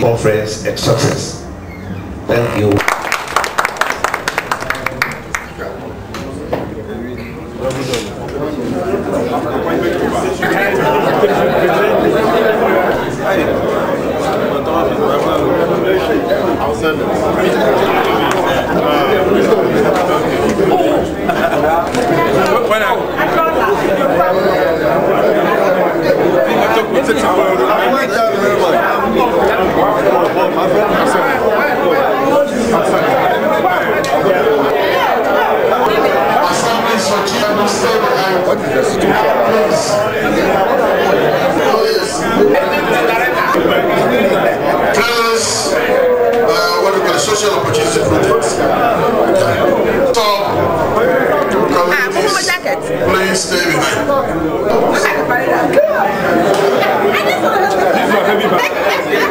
conference a success. Thank you. What is the situation? What we call a social opportunity project. Top communities, please stay behind.